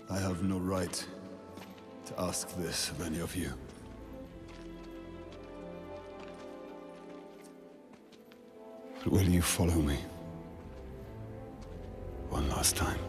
I have no right to ask this of any of you. But will you follow me? One last time.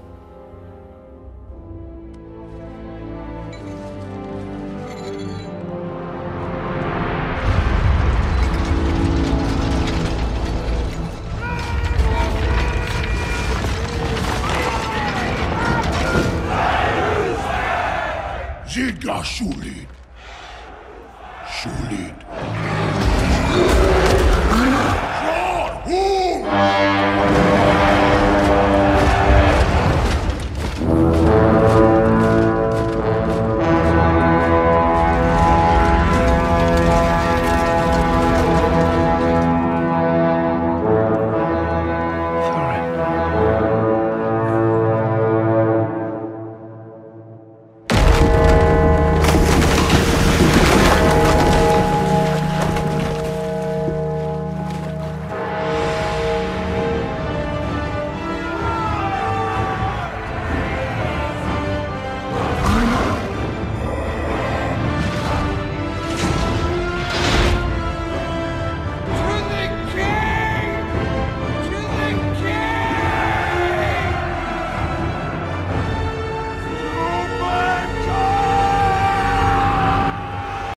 Zidga Shulid. Shulid.